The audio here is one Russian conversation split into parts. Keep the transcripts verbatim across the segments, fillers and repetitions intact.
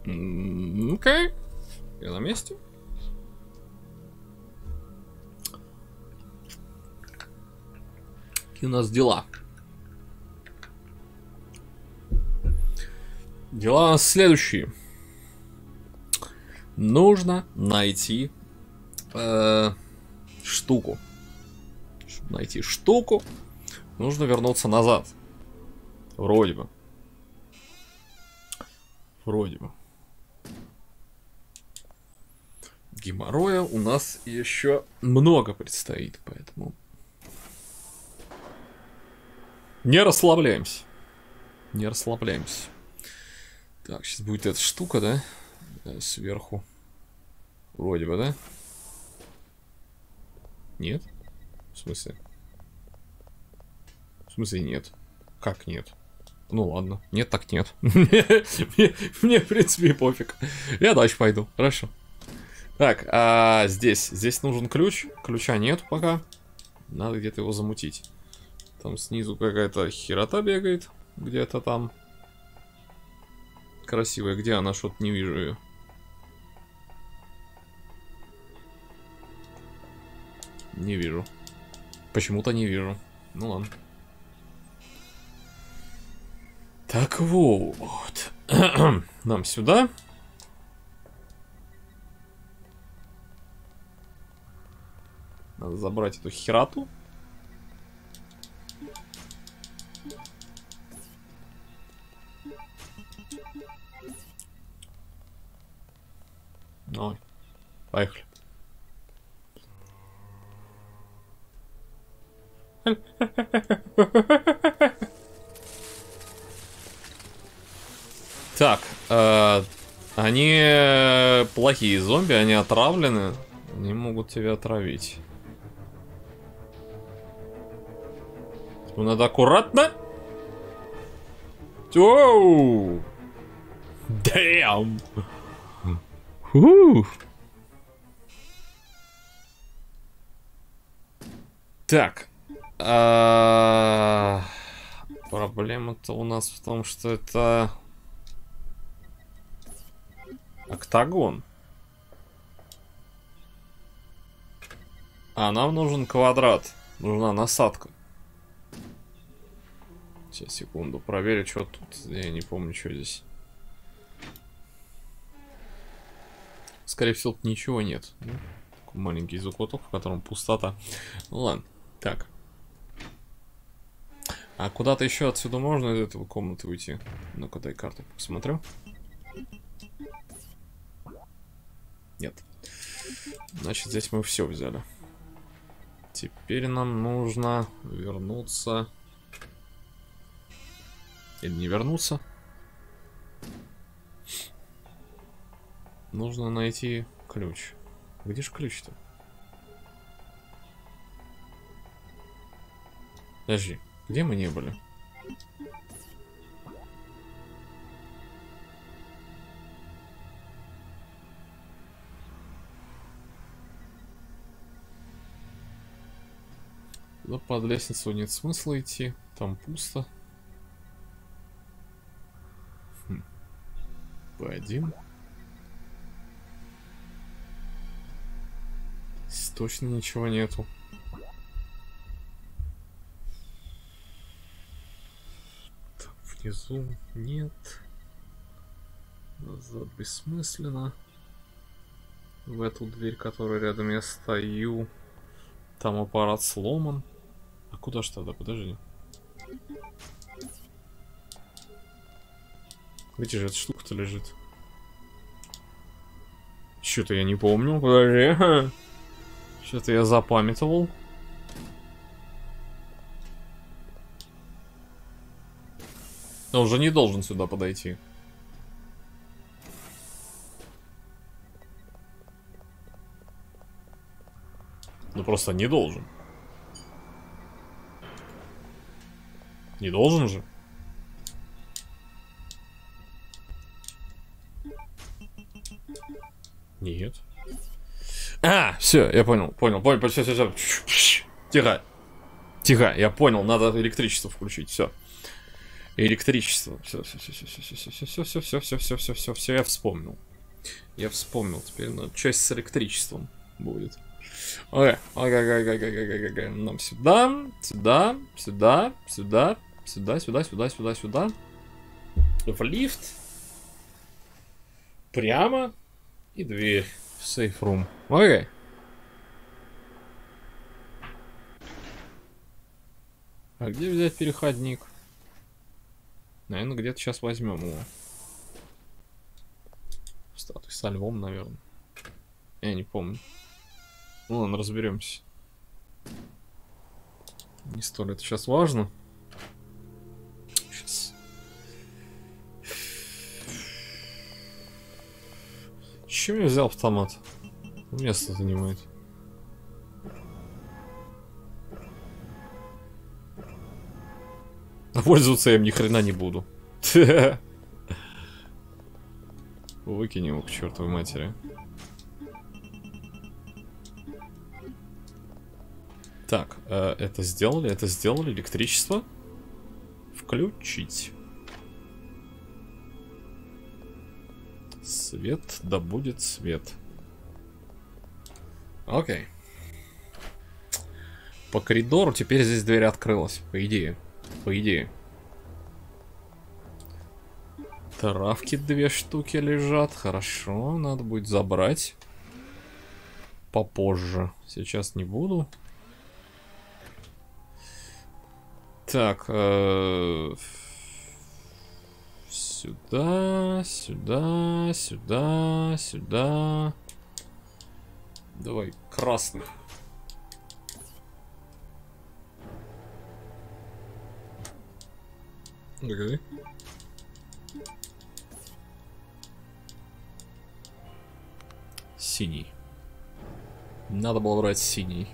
Окей. Okay. Я на месте. Какие у нас дела? Дела у нас следующие. Нужно найти э, штуку. Чтобы найти штуку, нужно вернуться назад. Вроде бы. Вроде бы. Геморроя у нас еще много предстоит, поэтому не расслабляемся. Не расслабляемся. Так, сейчас будет эта штука, да? Да, сверху. Вроде бы, да? Нет? В смысле? В смысле нет? Как нет? Ну ладно. Нет, так нет. мне, мне, в принципе, пофиг. Я дальше пойду. Хорошо. Так, а здесь. Здесь нужен ключ. Ключа нет пока. Надо где-то его замутить. Там снизу какая-то херота бегает. Где-то там. Красивая. Где она? Что-то не вижу ее. Не вижу. Почему-то не вижу. Ну ладно. Так вот. Нам сюда. Надо забрать эту херату. Ой. Поехали. Так, э, они плохие зомби, они отравлены, они могут тебя отравить. Надо аккуратно. Оу! Damn! Фух. Так. А... Проблема-то у нас в том, что это октагон. А нам нужен квадрат. Нужна насадка. Сейчас, секунду, проверю, что тут. Я не помню, что здесь. Скорее всего, тут ничего нет. Такой маленький закуток, в котором пустота. Ну ладно. Так. А куда-то еще отсюда можно из этого комнаты уйти? Ну-ка, дай карту посмотрю. Нет. Значит, здесь мы все взяли. Теперь нам нужно вернуться. Или не вернуться. Нужно найти ключ. Где же ключ-то? Подожди, где мы не были? Но под лестницу нет смысла идти. Там пусто. Хм. Б один. Здесь точно ничего нету. Там внизу нет. Назад бессмысленно. В эту дверь, которая рядом я стою. Там аппарат сломан. А куда ж тогда? Подожди. Где же эта штука-то лежит? Что-то я не помню. Подожди. Что-то я запамятовал. Но уже не должен сюда подойти. Ну просто не должен. Не должен же. Нет. А, все, я понял, понял, понял, все, все, все. Тихо. Тихо, я понял, надо электричество включить, все. Электричество. Все, все, все, все, все, все, все, все, все, все, все, все, все, все, я вспомнил. Я вспомнил. Теперь ну, часть с электричеством будет. Окей, окей, окей, окей, окей, окей. Нам сюда, сюда, сюда, сюда, сюда, сюда, сюда, сюда, сюда. В лифт. Прямо. И дверь в сейф-рум. Окей. А где взять переходник? Наверное, где-то сейчас возьмем его. Статуй со львом, наверное. Я не помню. Ну ладно, разберемся. Не столь это сейчас важно. Сейчас. Чем я взял автомат? Место занимает. А пользоваться я им ни хрена не буду. Выкинем его к чертовой матери. Так, э, это сделали, это сделали. Электричество. Включить. Свет, да будет свет. Окей. По коридору теперь здесь дверь открылась, по идее. По идее. Травки две штуки лежат. Хорошо, надо будет забрать. Попозже. Сейчас не буду. Так. Э -э сюда, сюда, сюда, сюда. Давай, красный. Okay. Синий. Надо было брать синий.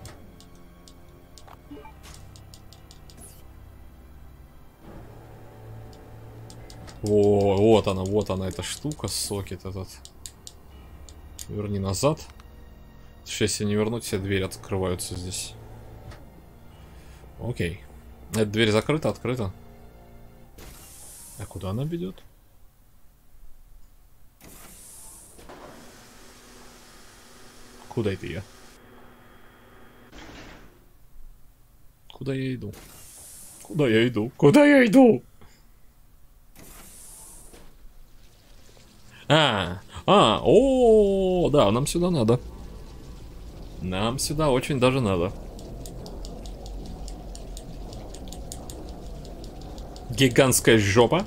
О, вот она, вот она, эта штука, сокет этот. Верни назад. Сейчас, если не вернуть, все двери открываются здесь. Окей. Эта дверь закрыта, открыта. А куда она ведет? Куда это я? Куда я иду? Куда я иду? Куда я иду? А, а, о, да, нам сюда надо. Нам сюда очень даже надо. Гигантская жопа.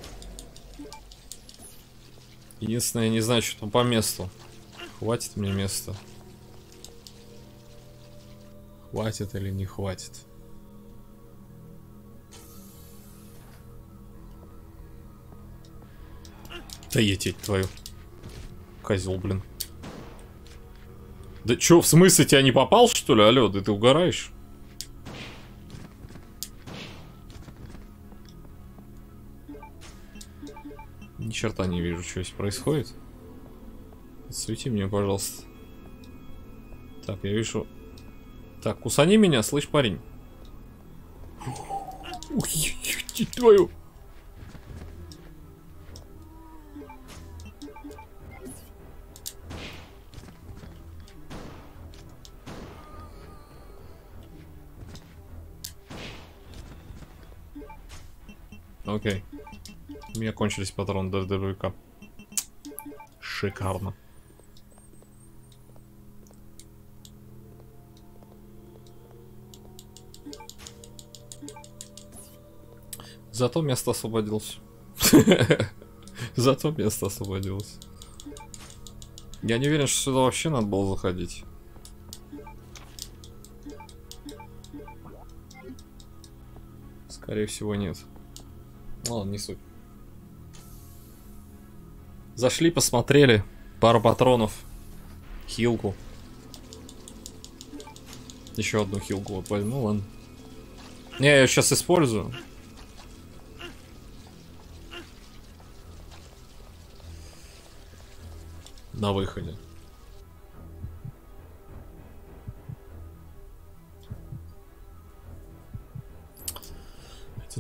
Единственное, я не знаю, что там по месту. Хватит мне места. Хватит или не хватит? Да ететь твою. Козел, блин. Да чё, в смысле, тебя не попал, что ли? Алло, да ты угораешь? Ни черта не вижу, что здесь происходит. Отсвети меня, пожалуйста. Так, я вижу... Так, кусани меня, слышь, парень. Ух, ебать твою. Окей. У меня кончились патроны до дробовика. Шикарно. Зато место освободилось. Зато место освободилось. Я не уверен, что сюда вообще надо было заходить. Скорее всего, нет. Ладно, не суть. Зашли, посмотрели. Пару патронов. Хилку. Еще одну хилку вот возьму, ладно. Не, я ее сейчас использую. На выходе.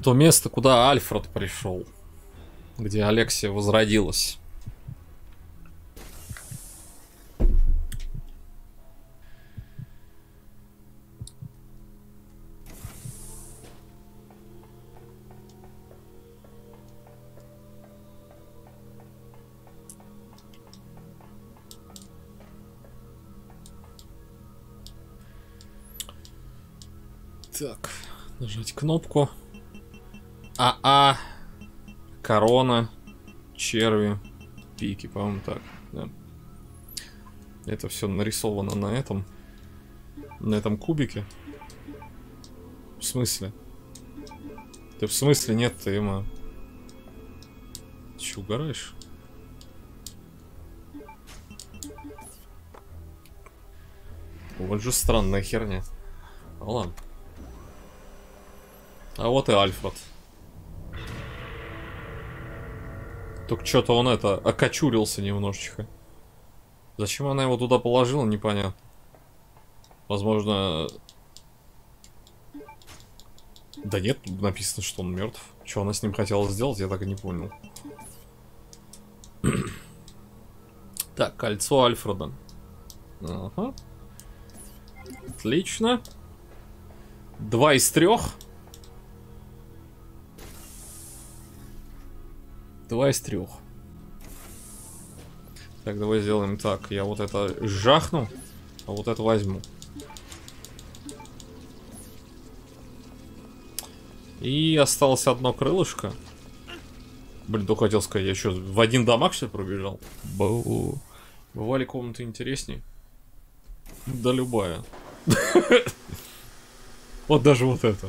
то место, куда Альфред пришел. Где Алексия возродилась. Так, нажать кнопку. А-а. Корона. Черви. Пики, по-моему, так. Да. Это все нарисовано на этом. На этом кубике. В смысле? Ты в смысле нет, ты, ема? Че, угораешь? Вот же странная херня. Ну ладно. А вот и Альфред. Только что-то он это, окочурился немножечко. Зачем она его туда положила, непонятно. Возможно... Да нет, написано, что он мертв. Что она с ним хотела сделать, я так и не понял. Так, кольцо Альфреда. Ага. Отлично. Два из трех. Два из трех. Так, давай сделаем так. Я вот это жахну, а вот это возьму. И осталось одно крылышко. Блин, только хотел сказать, я что, в один дамаг, что ли, пробежал? Бу. Бывали комнаты интереснее? Да любая. Вот даже вот это.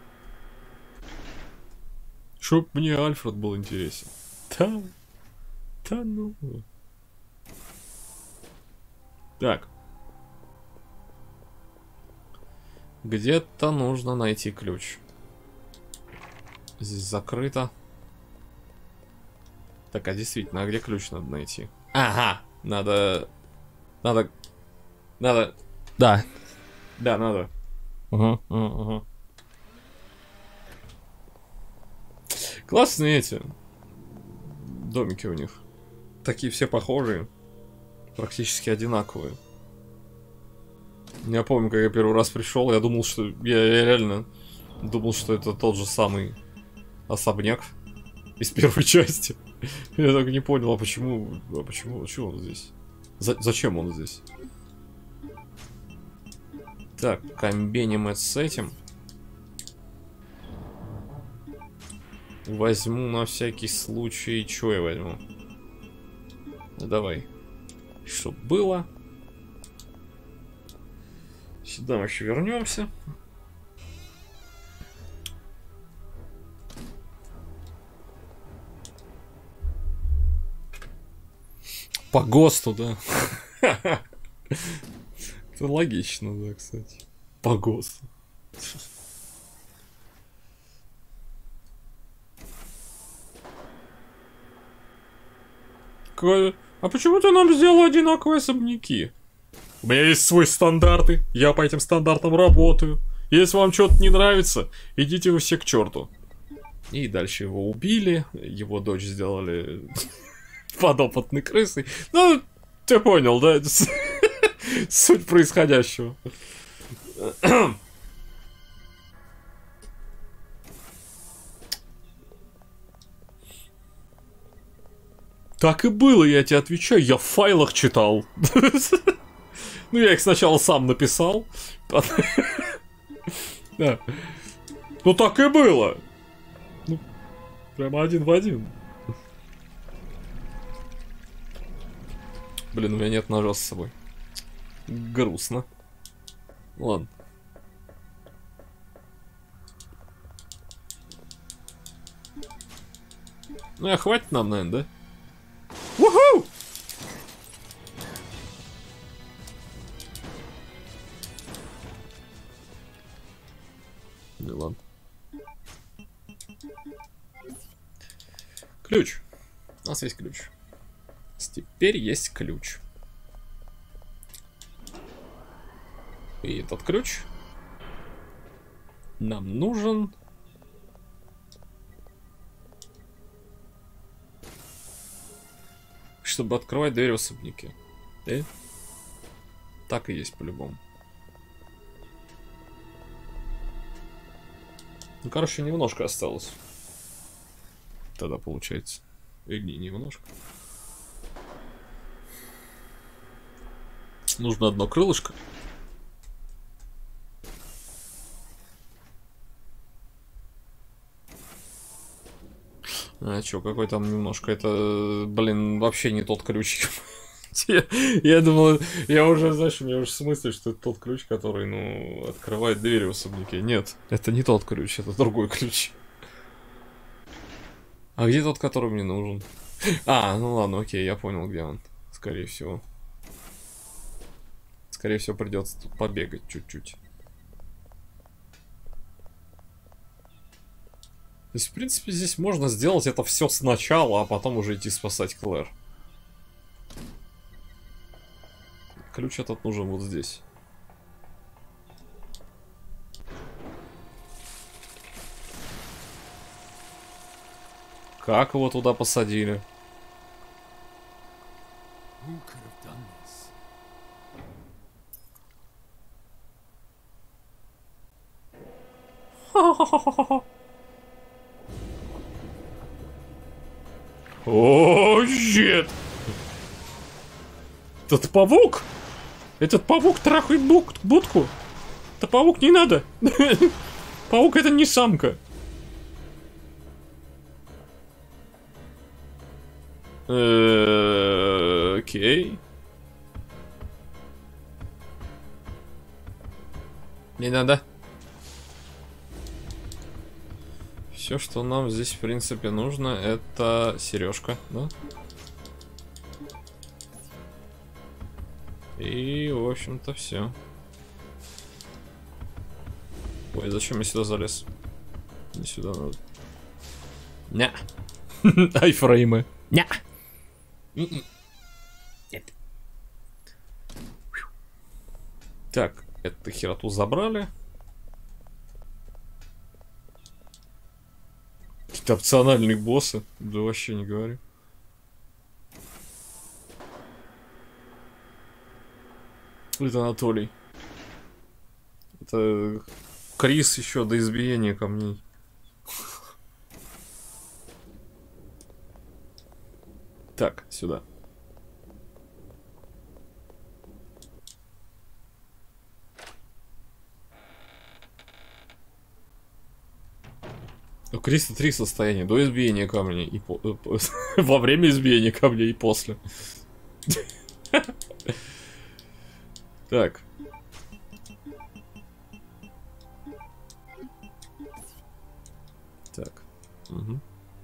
Чтоб мне Альфред был интересен. Да. Да ну. Так. Где-то нужно найти ключ. Здесь закрыто. Так, а действительно, а где ключ надо найти? Ага, надо... Надо... Надо... Да. Да, надо. Ага, ага, ага. Классные эти домики у них. Такие все похожие. Практически одинаковые. Я помню, когда я первый раз пришел, я думал, что... Я, я реально думал, что это тот же самый особняк из первой части. Я так не понял, а почему... А почему... Чего он здесь? За, зачем он здесь? Так, комбиним это с этим. Возьму на всякий случай... Чего я возьму? Ну, давай. Чтоб было. Сюда мы еще вернемся. По ГОСТу, да. Это логично, да, кстати. По ГОСТу. А почему ты нам сделал одинаковые особняки? У меня есть свои стандарты, я по этим стандартам работаю. Если вам что-то не нравится, идите вы все к черту. И дальше его убили, его дочь сделали подопытной крысой. Ну, ты понял, да? Суть происходящего. Так и было, я тебе отвечаю, я в файлах читал. Ну, я их сначала сам написал. Да. Ну, так и было. Ну, прямо один в один. Блин, у меня нет ножа с собой. Грустно. Ладно. Ну, а хватит нам, наверное, да? Уху! Ну ладно. Ключ. У нас есть ключ. Теперь есть ключ. И этот ключ нам нужен чтобы открывать дверь в особняке. Э? Так и есть по-любому. Ну, короче, немножко осталось. Тогда получается. И не немножко. Нужно одно крылышко. А чё, какой там немножко? Это, блин, вообще не тот ключ. я, я думал, я уже, знаешь, у меня уже смысл, что это тот ключ, который, ну, открывает двери в особняке. Нет, это не тот ключ, это другой ключ. А где тот, который мне нужен? А, ну ладно, окей, я понял, где он. Скорее всего. Скорее всего, придется тут побегать чуть-чуть. То есть, в принципе, здесь можно сделать это все сначала, а потом уже идти спасать Клэр. Ключ этот нужен вот здесь. Как его туда посадили? Ха-ха-ха-ха-ха. О, щит! Этот павук! Этот павук трахает бук, будку! Это павук, не надо! Паук это не самка! Окей. Не надо. Все, что нам здесь, в принципе, нужно, это сережка, да? И, в общем-то, все. Ой, зачем я сюда залез? Не сюда надо. Ня. Айфреймы. Ня. Нет. Так, эту хероту забрали. Какие-то опциональные боссы. Да вообще не говорю. Это Анатолий. Это Крис еще до избиения камней. Так, сюда. У Криса три состояния. До избиения камней и по... во время избиения камней и после. Так. Так. Угу.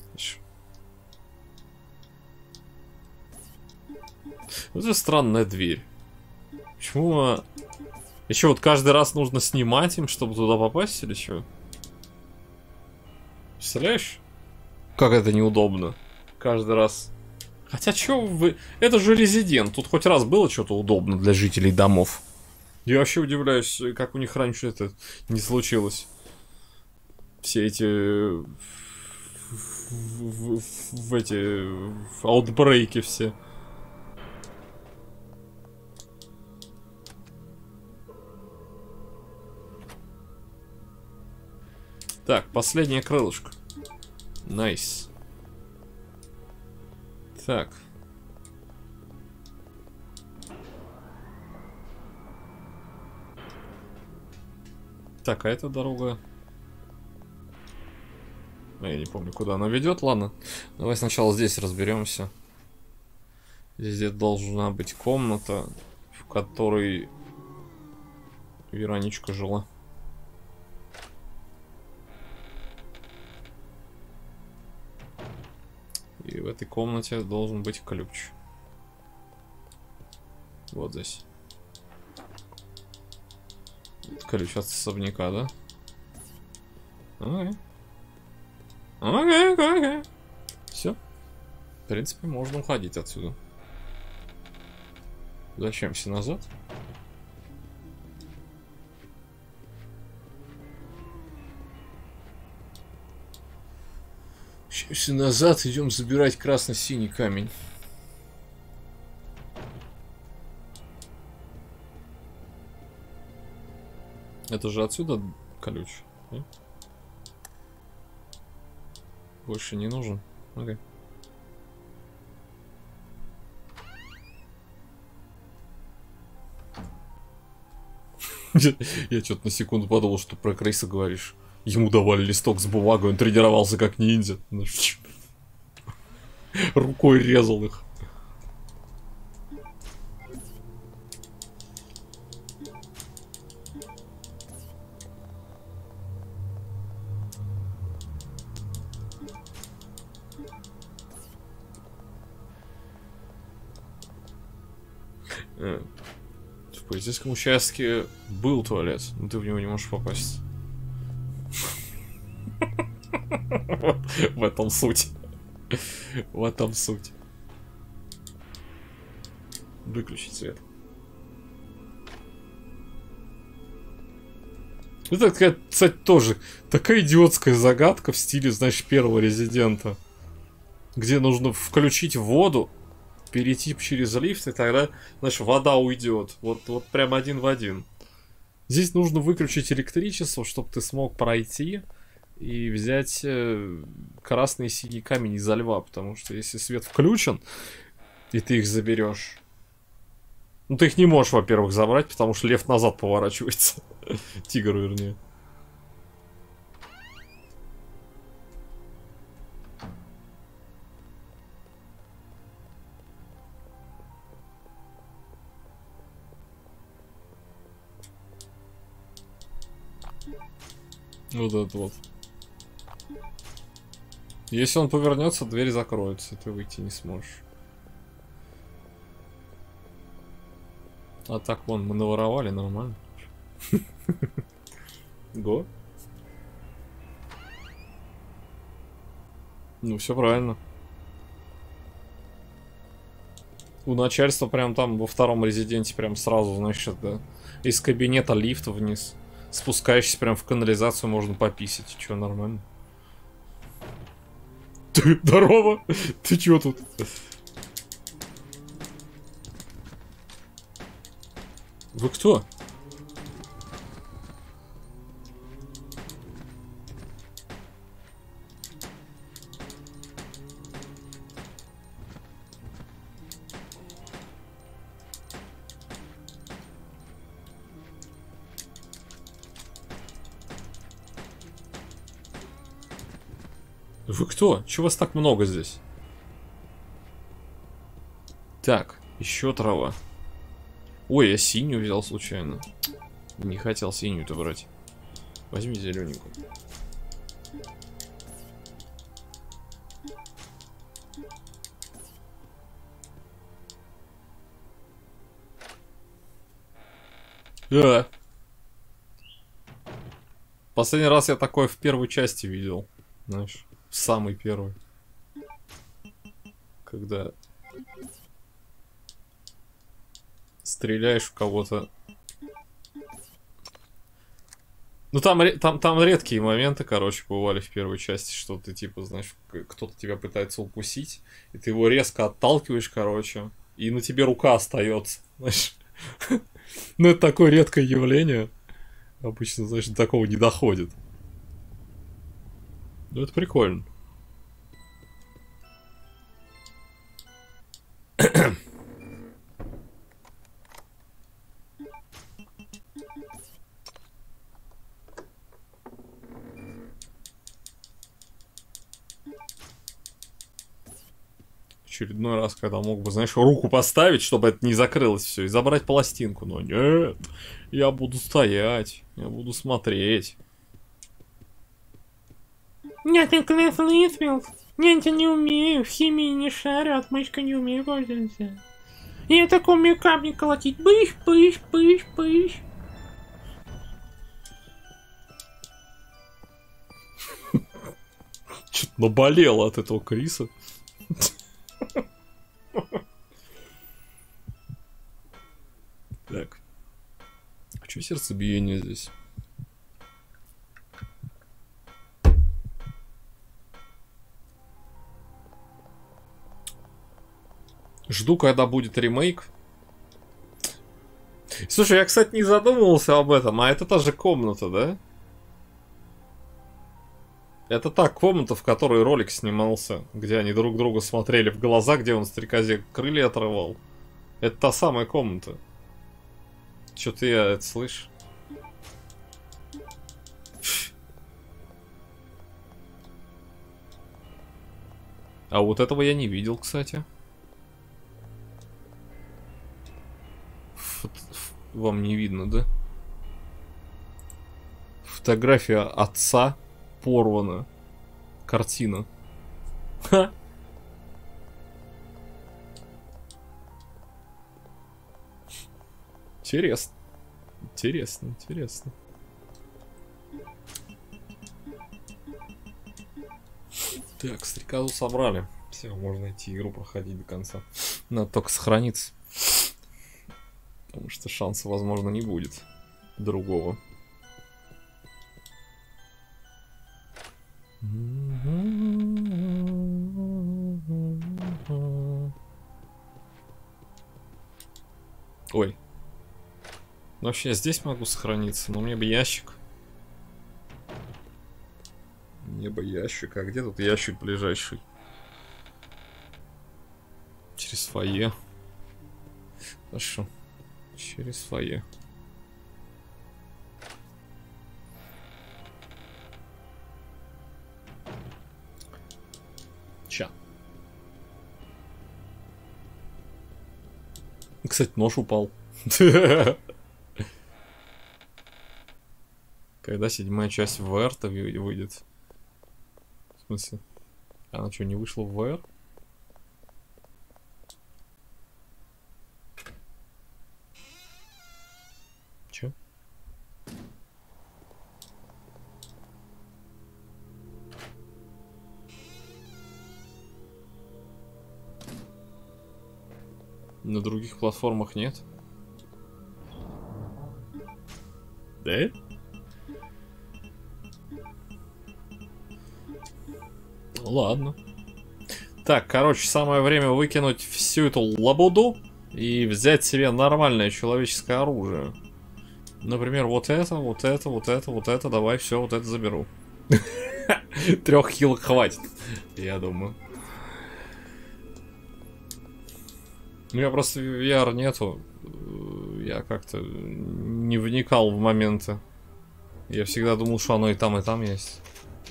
Вот это странная дверь. Почему? Еще вот каждый раз нужно снимать им, чтобы туда попасть, или что? Представляешь? Как это неудобно. Каждый раз. Хотя что вы... Это же резидент. Тут хоть раз было что-то удобно для жителей домов. Я вообще удивляюсь, как у них раньше это не случилось. Все эти... В, в, в эти... аутбрейки все. Так, последнее крылышко. Найс. Так. Так, а эта дорога... Я не помню, куда она ведет. Ладно, давай сначала здесь разберемся. Здесь где-то должна быть комната, в которой Вероничка жила. И в этой комнате должен быть ключ. Вот здесь. Ключ от особняка, да? Окей. Окей, окей, окей. Все. В принципе, можно уходить отсюда. Зачем все назад? Все назад, идем забирать красно-синий камень. Это же отсюда ключ. Да? Больше не нужен. Окей. Я что-то на секунду подумал, что про Крейса говоришь. Ему давали листок с бумагой, он тренировался как ниндзя. Рукой резал их. В полицейском участке был туалет, но ты в него не можешь попасть. В этом суть. В этом суть. Выключить свет. Это, кстати, тоже такая идиотская загадка в стиле, знаешь, первого Резидента. Где нужно включить воду, перейти через лифт, и тогда, знаешь, вода уйдет. Вот, вот прям один в один. Здесь нужно выключить электричество, чтобы ты смог пройти и взять э, красный и синий камень изо льва. Потому что если свет включен, и ты их заберешь, ну ты их не можешь, во-первых, забрать, потому что лев назад поворачивается. Тигр, вернее. Вот этот вот. Если он повернется, дверь закроется, и ты выйти не сможешь. А так вон, мы наворовали, нормально. Го. Ну, все правильно. У начальства прям там во втором резиденте прям сразу, значит, да, из кабинета лифт вниз. Спускаешься прям в канализацию, можно пописать. Че, нормально? Ты, здорово! Ты чё тут? Вы кто? Вы кто? Чего вас так много здесь? Так, еще трава. Ой, я синюю взял случайно. Не хотел синюю-то брать. Возьми зелененькую. Да. Последний раз я такое в первой части видел. Знаешь, в самой первой. Когда стреляешь в кого-то. Ну там, там, там редкие моменты, короче, бывали в первой части, что ты типа, знаешь, кто-то тебя пытается укусить, и ты его резко отталкиваешь, короче, и на тебе рука остается, знаешь. Ну это такое редкое явление. Обычно, знаешь, до такого не доходит. Ну это прикольно. Очередной раз, когда мог бы, знаешь, руку поставить, чтобы это не закрылось все, и забрать пластинку. Но нет, я буду стоять, я буду смотреть. Нет, я Клифф Литфилд. Нет, я не умею, в химии не шарю, от мышкой не умею пользоваться. Я так умею камни колотить. Пыш, пыш, пыш, пыш. Что-то наболело от этого Криса. Так. А что сердцебиение здесь? Жду, когда будет ремейк. Слушай, я, кстати, не задумывался об этом, а это та же комната, да? Это та комната, в которой ролик снимался, где они друг друга смотрели в глаза, где он стрекозе крылья отрывал. Это та самая комната. Чё-то я это слышу. А вот этого я не видел, кстати. Фото... Вам не видно, да? Фотография отца порвана. Картина. Ха! Интересно. Интересно, интересно. Так, стрекозу собрали. Все, можно идти игру проходить до конца. Надо только сохраниться. Потому что шанса, возможно, не будет другого. Ой. Вообще, я здесь могу сохраниться, но мне бы ящик. Мне бы ящик. А где тут ящик ближайший? Через фойе. Хорошо. Через фойе. Ча. Кстати, нож упал. Когда седьмая часть вэ эр-то выйдет? В смысле? Она что, не вышла в вэ эр? Че? На других платформах нет? Да? Ладно. Так, короче, самое время выкинуть всю эту лабуду и взять себе нормальное человеческое оружие. Например, вот это, вот это, вот это, вот это. Давай, все, вот это заберу. Трех хилок хватит, я думаю. У меня просто ви ар нету. Я как-то не вникал в моменты. Я всегда думал, что оно и там, и там есть.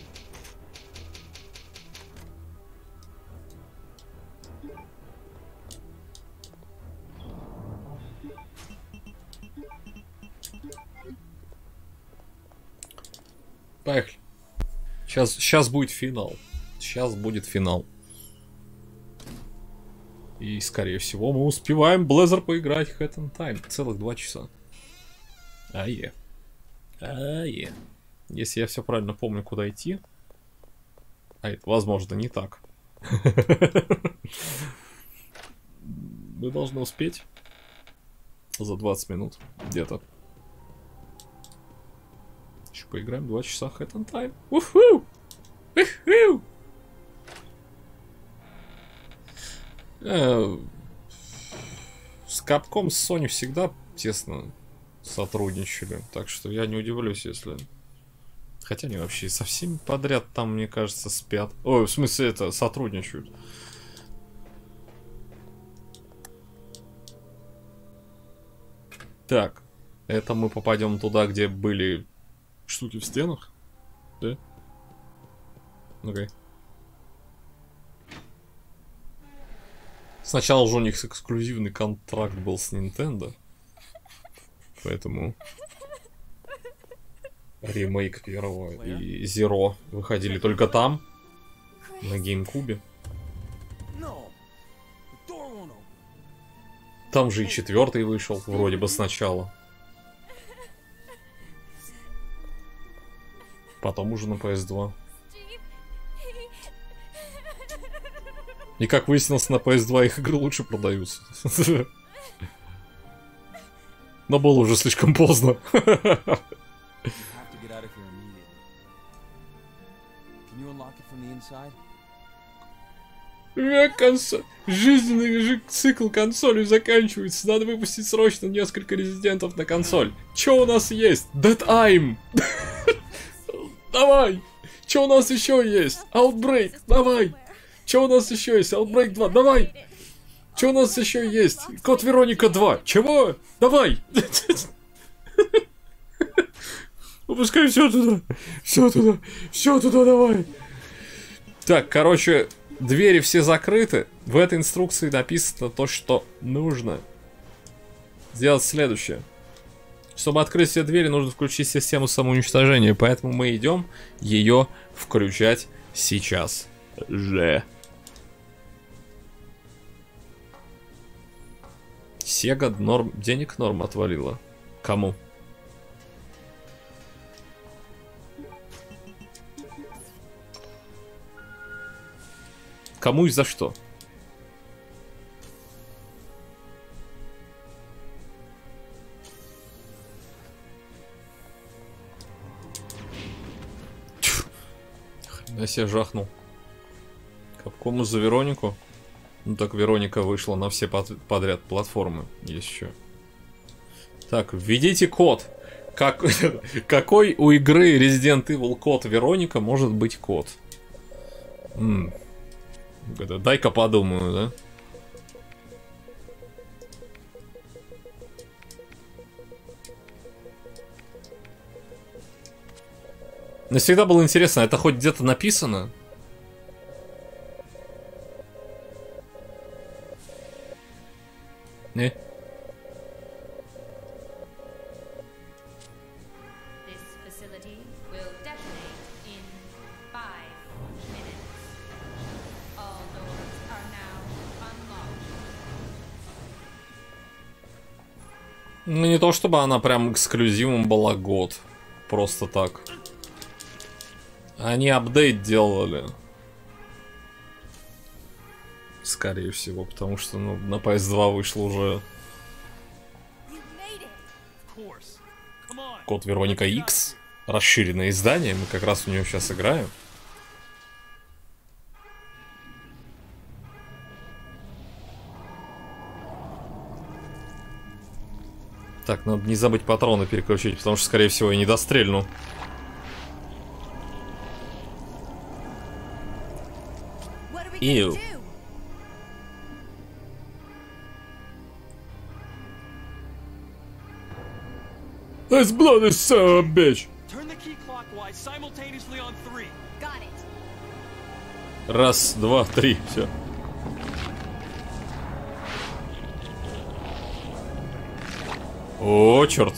Поехали. Сейчас, сейчас будет финал. Сейчас будет финал. И, скорее всего, мы успеваем Блэзер поиграть Hat in Time. Целых два часа. А-е. А-е. Если я все правильно помню, куда идти. А это, возможно, не так. Мы должны успеть. За двадцать минут. Где-то. Еще поиграем два часа Hat in Time. Уху! Уху! Э, с Capcom, с Sony всегда тесно сотрудничали, так что я не удивлюсь, если... Хотя они вообще со всеми подряд там, мне кажется, спят. Ой, в смысле, это, сотрудничают. Так, это мы попадем туда, где были штуки в стенах? Да? Окей. Сначала же у них эксклюзивный контракт был с Nintendo. Поэтому ремейк первого и Zero выходили только там, на GameCube. Там же и четвертый вышел, вроде бы сначала. Потом уже на пи эс два. И как выяснилось, на пи эс два их игры лучше продаются. Но было уже слишком поздно. Век консоль. Жизненный же цикл консоли заканчивается. Надо выпустить срочно несколько резидентов на консоль. Чё у нас есть? Dead Aim. Давай. Чё у нас еще есть? Outbreak. Давай. Чё у нас еще есть? Outbreak два. Давай. Чё у нас еще есть? Код Вероника два. Чего? Давай. Выпускай все туда. Все туда. Все туда давай. Так, короче, двери все закрыты. В этой инструкции написано то, что нужно сделать следующее. Чтобы открыть все двери, нужно включить систему самоуничтожения. Поэтому мы идем ее включать сейчас же. Сега норм, денег норм отвалила. Кому? Кому и за что? Я себя жахнул. Капкому за Веронику? Ну так Вероника вышла на все под, подряд платформы. Есть еще. Так, введите код. Как, какой у игры Resident Evil код Вероника может быть код? М-м. Дай-ка подумаю, да? Мне всегда было интересно, это хоть где-то написано? Не? Ну не то чтобы она прям эксклюзивом была год. Просто так. Они апдейт делали. Скорее всего, потому что ну, на пи эс два вышло уже код Вероника Икс. Расширенное издание. Мы как раз в нее сейчас играем. Так, надо не забыть патроны переключить, потому что, скорее всего, я не дострельну. Ew. This blood is so bitch. Раз, два, три, все. О, черт.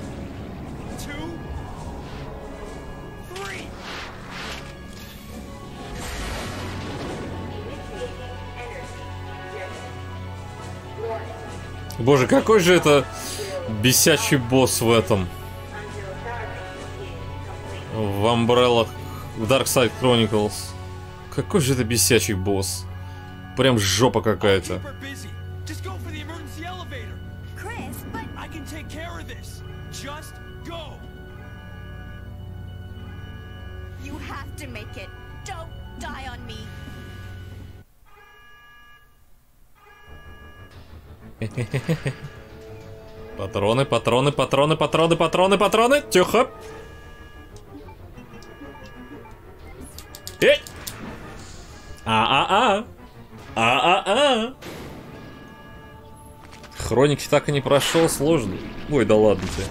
Боже, какой же это бесячий босс в этом. В Umbrella, в Dark Side Chronicles. Какой же это бесячий босс. Прям жопа какая-то. Патроны, патроны, патроны, патроны, патроны, патроны. Тихо. Эй! А-а-а! А-а-а! Хроники так и не прошел, сложно. Ой, да ладно тебе.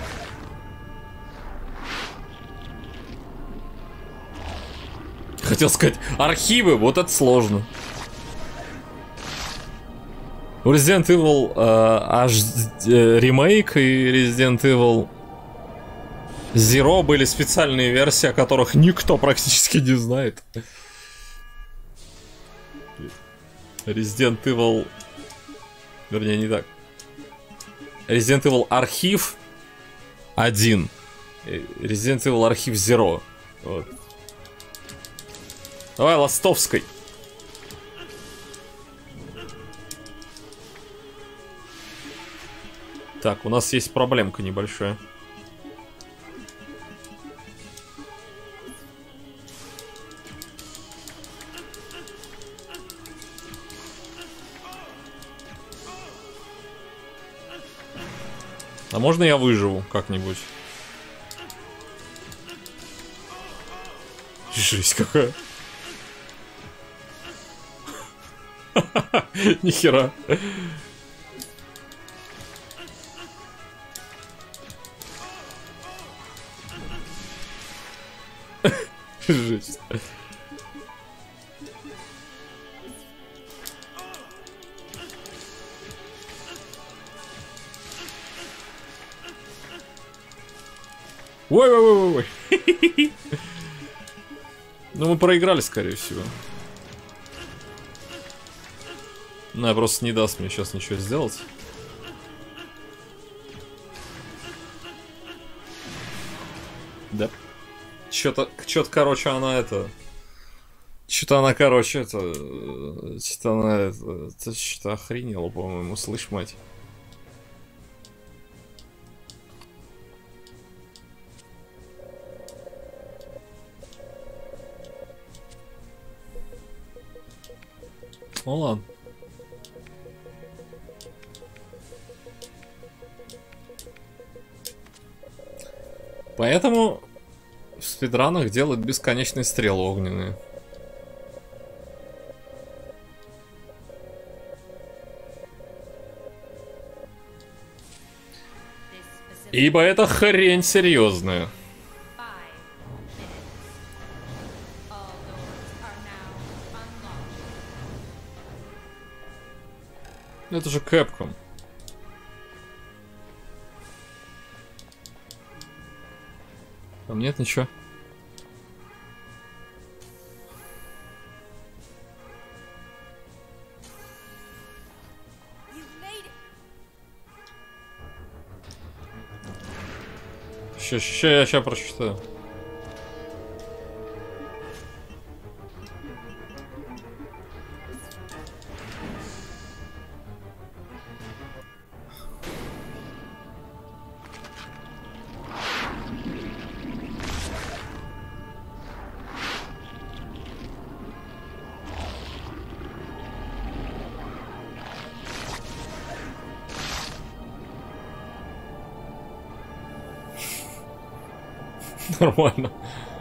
Хотел сказать, архивы, вот это сложно. У Resident Evil э, аж э, ремейк и Resident Evil Zero были специальные версии, о которых никто практически не знает. Resident Evil... Вернее, не так. Resident Evil Архив один. Resident Evil Архив Zero. Вот. Давай, Ластовской. Так, у нас есть проблемка небольшая. А можно я выживу как-нибудь? Жесть какая. Нихера. Жесть. Ой-ой-ой-ой. Ну, мы проиграли, скорее всего. Ну, просто не даст мне сейчас ничего сделать. Да. Чё-то, чё-то, короче, она это... Чё-то она, короче, это... Чё-то она это... это что-то охренела, по-моему, слышь, мать. Ну ладно. Поэтому в спидранах делают бесконечные стрелы огненные. Ибо это хрень серьезная. Это же Capcom. Там нет ничего. Ща, ща, я ща прочитаю. Нормально.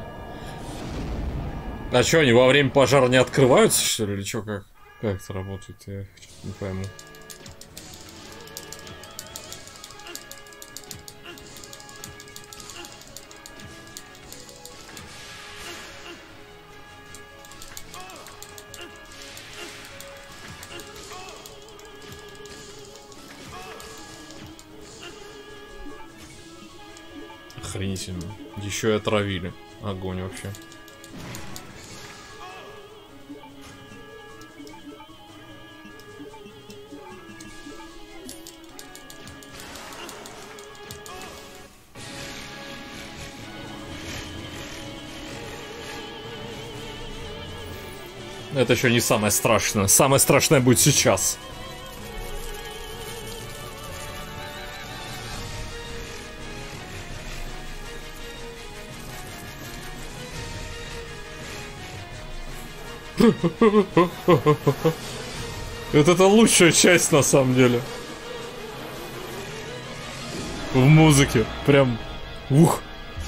А что, они во время пожара не открываются, что ли? Или что, как? Как это работает? Я что-то не пойму. Охренительно. Еще и отравили. Огонь вообще. Это еще не самое страшное. Самое страшное будет сейчас. Вот это лучшая часть на самом деле. В музыке. Прям. Ух.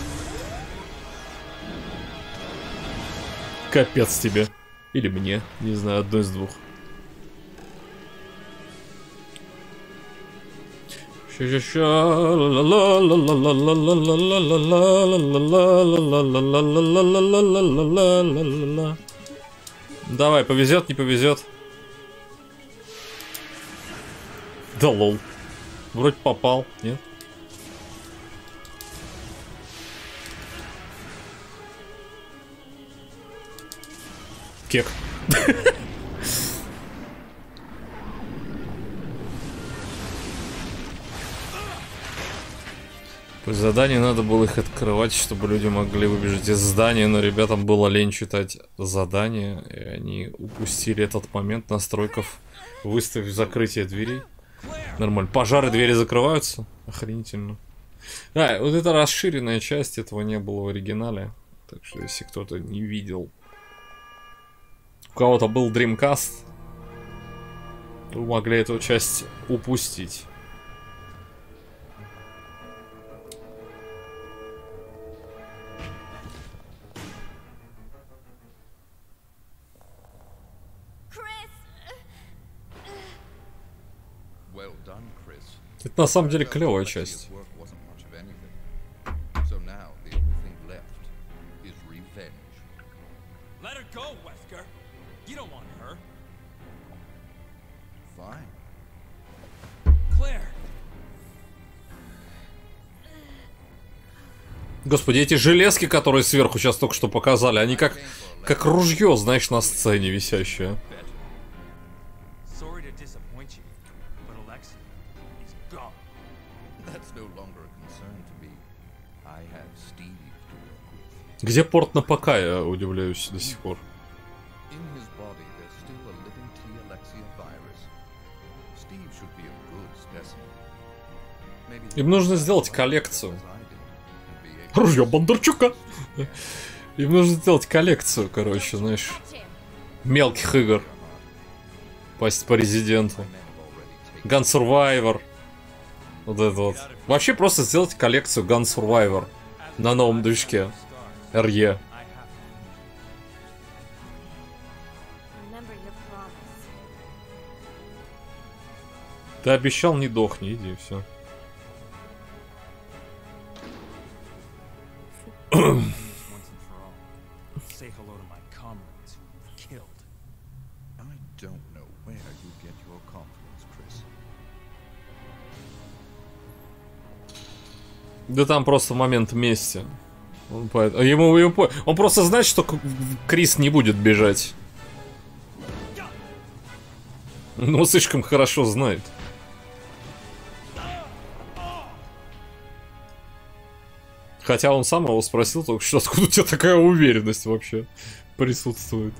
Капец тебе. Или мне. Не знаю, одно из двух. Давай, повезет, не повезет. Да лол. Вроде попал, нет? Кек. По заданию надо было их открывать, чтобы люди могли выбежать из здания, но ребятам было лень читать задания, и они упустили этот момент настройков, выставив закрытие дверей. Нормально. Пожары, двери закрываются. Охренительно. А, вот это расширенная часть, этого не было в оригинале. Так что, если кто-то не видел, у кого-то был Dreamcast, вы могли эту часть упустить. Это на самом деле клевая часть. Господи, эти железки, которые сверху сейчас только что показали, они как, как ружье, знаешь, на сцене висящее. Где порт на ПК, я удивляюсь до сих пор. Им нужно сделать коллекцию. Ружье Бондарчука. Им нужно сделать коллекцию, короче, знаешь, мелких игр. Пасть по резиденту. Gun Survivor. Вот это вот. Вообще просто сделать коллекцию Gun Survivor на новом движке. эр и. Ты обещал, не дохни, иди, все. Да там просто момент мести. Он, ему, ему, он просто знает, что Крис не будет бежать. Но слишком хорошо знает. Хотя он сам его спросил только что, откуда у тебя такая уверенность вообще присутствует.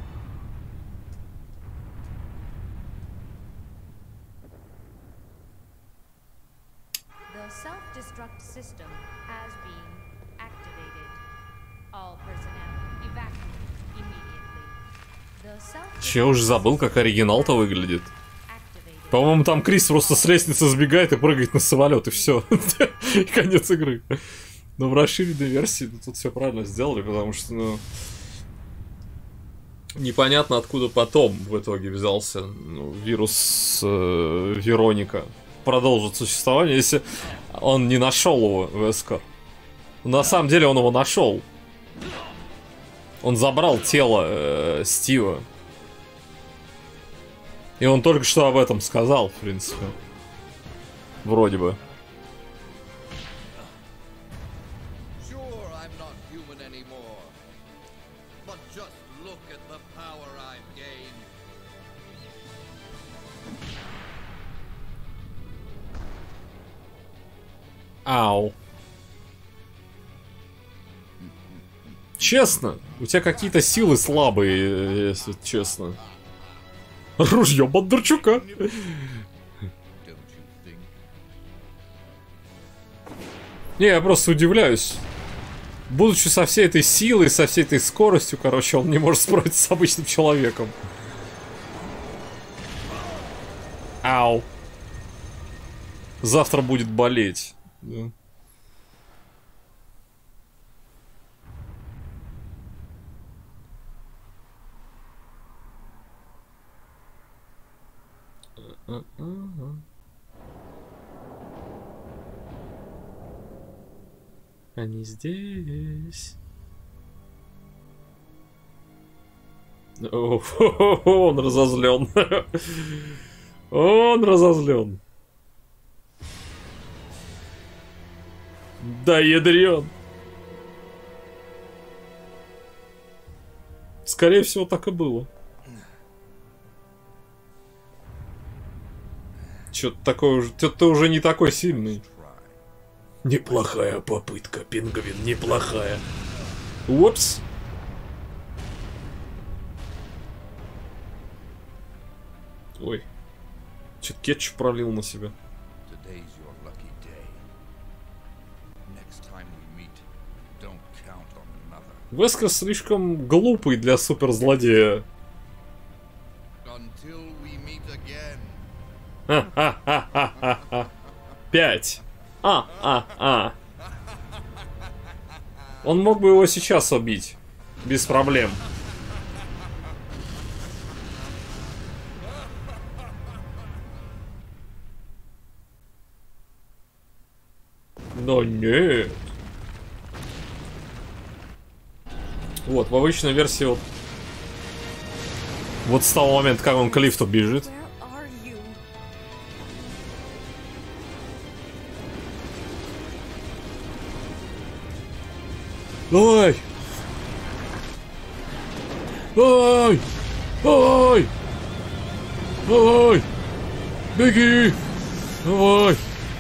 Я уже забыл, как оригинал-то выглядит. По-моему, там Крис просто с лестницы сбегает и прыгает на самолет, и все. И конец игры. Но в расширенной версии ну, тут все правильно сделали, потому что, ну, непонятно, откуда потом в итоге взялся ну, вирус э, Вероника. Продолжит существование, если он не нашел его в СК. На самом деле он его нашел. Он забрал тело э, Стива. И он только что об этом сказал, в принципе. Вроде бы. Ау. Честно, у тебя какие-то силы слабые, если честно. Ружье Бондарчука. Не, я просто удивляюсь. Будучи со всей этой силой, со всей этой скоростью, короче, он не может справиться с обычным человеком. Ау. Завтра будет болеть. Да. Они здесь. О, он разозлен. Он разозлен. Да ядрен. Скорее всего, так и было. Чё-то такое уже... Ты уже не такой сильный. Неплохая попытка, Пингвин, неплохая. Упс. Ой. Чё-то кетчуп пролил на себя. Вескер слишком глупый для суперзлодея. Ха-ха-ха-ха-ха. Пять. А, а, а. Он мог бы его сейчас убить. Без проблем. Но нет. Вот, в обычной версии вот... Вот с того момента, как он к лифту бежит. Давай! Давай! Давай! Давай! Беги! Давай!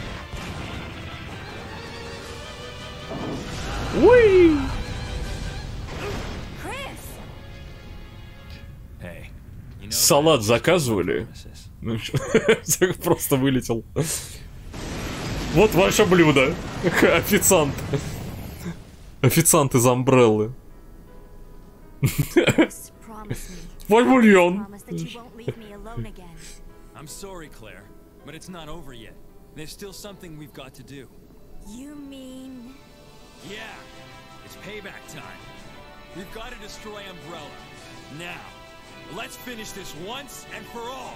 Уи! Салат заказывали? Ну, просто вылетел. Вот ваше блюдо. Официант. Официант из Амбреллы. Ваш бульон. I'm sorry, Claire, but it's not over yet. There's still something we've got to do. You mean? Yeah, it's payback time. We've got to destroy Umbrella. Now, let's finish this once and for all.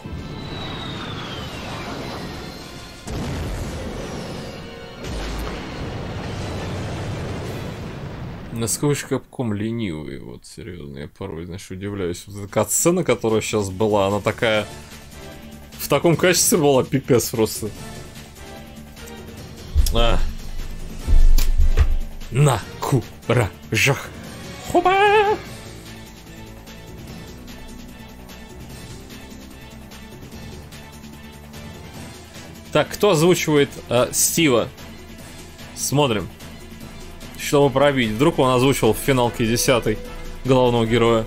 Насколько Капком ленивый, вот серьезно, я порой, знаешь, удивляюсь. Вот эта катсцена, которая сейчас была, она такая... В таком качестве была пипец просто. А. На куражах. Хоба! Так, кто озвучивает а, Стива? Смотрим. Чтобы пробить. Вдруг он озвучил в финалке десятый главного героя.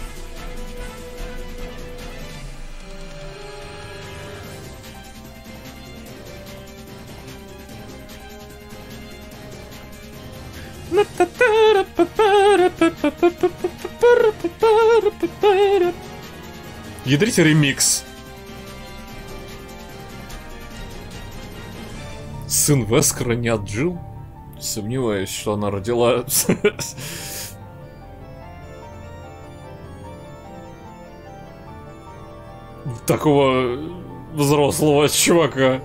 Ядрите ремикс. Сын Вескера не отжил? Сомневаюсь, что она родила. Такого взрослого чувака.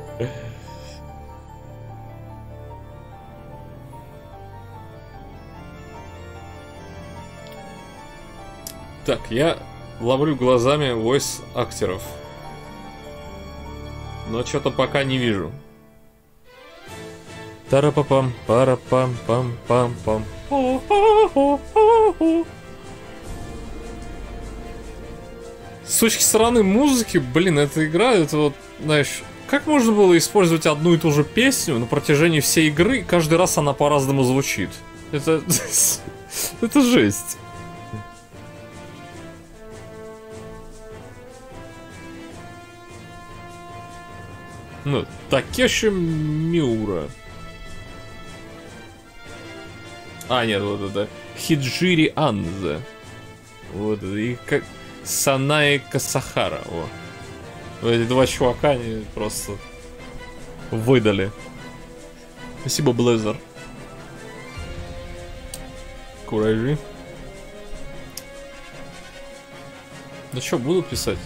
Так, я ловлю глазами войс-актеров. Но что-то пока не вижу. Тарапапам, парапам, пам, пам, пам. С точки стороны музыки, блин, эта игра, это вот, знаешь, как можно было использовать одну и ту же песню на протяжении всей игры, и каждый раз она по-разному звучит? Это... это жесть. Ну, Такеши Миура. А, нет, вот это. Хиджири Анзе. Вот это. И как... Санаи Касахара. О. Вот эти два чувака, они просто выдали. Спасибо, Блэзер. Куражи. Ну что, буду писать?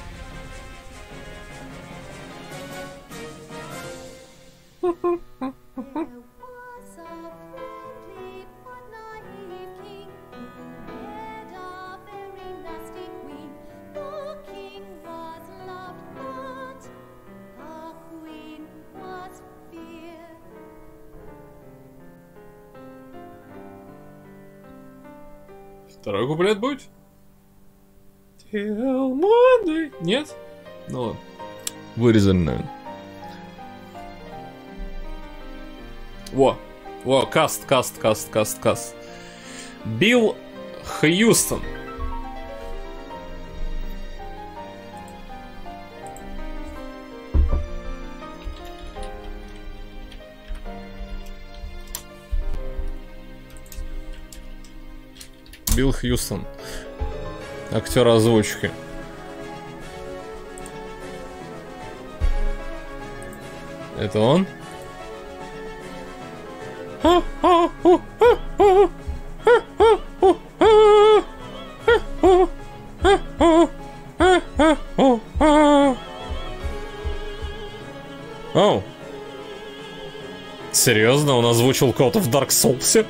Второй куплет будет? Нет? Ну ладно. Вырезан, наверное. Во, во, каст, каст, каст, каст, каст. Билл Хьюстон. Билл Хьюстон. Актер озвучки. Это он? Оу. Серьезно, он озвучил кого-то в Dark Souls?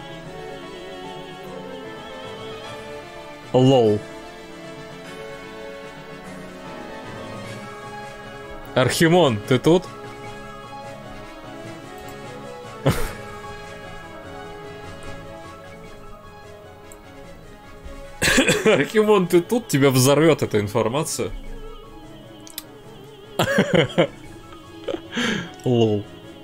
Лол. Архимон, ты тут? Архимон, ты тут? Тебя взорвет эта информация. Лол.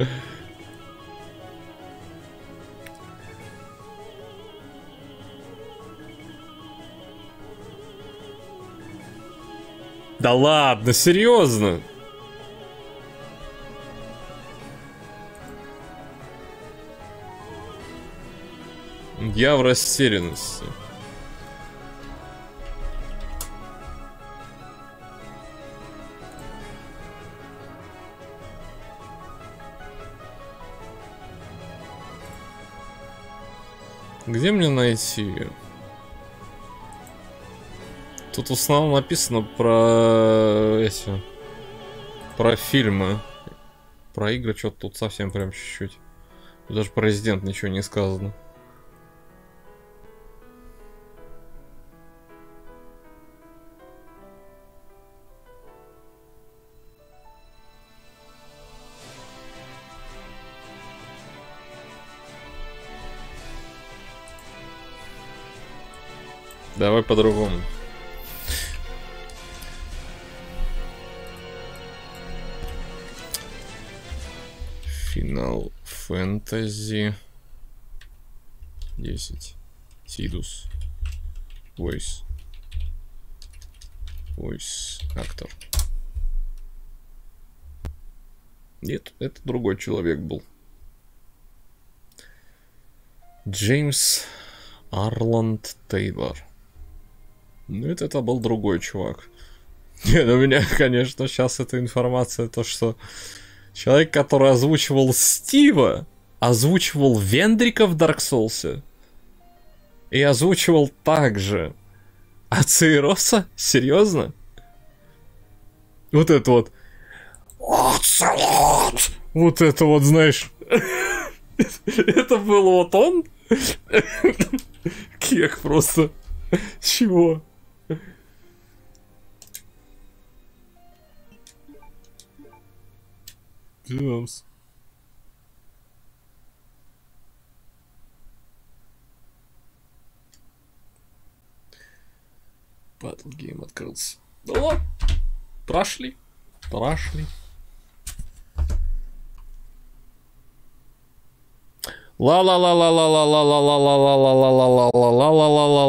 Да ладно, серьезно? Я в растерянности. Где мне найти? Тут в основном написано про эти, про фильмы, про игры что-то тут совсем прям чуть-чуть. Даже про Resident ничего не сказано. Давай по-другому. Final Fantasy десять. Tidus. Voice. Voice Actor. Нет, это другой человек был. Джеймс Арланд Тейлор. Ну, это, это был другой чувак. Не, ну, у меня, конечно, сейчас эта информация, то, что человек, который озвучивал Стива, озвучивал Вендрика в Dark Souls. И озвучивал также Ацероса? Серьезно? Вот это вот. Оцелот! Вот это вот, знаешь. Это был вот он? Кек просто. Чего? Джимс. Battle Game открылся. Да ладно. Прошли. Прошли. ла ла ла ла ла ла ла ла ла ла ла ла ла ла ла ла ла ла ла